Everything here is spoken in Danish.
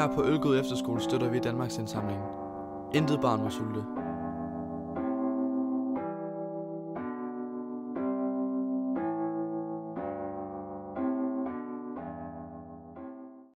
Her på Ølgod Efterskole støtter vi Danmarks Indsamlingen. Intet barn må sulte.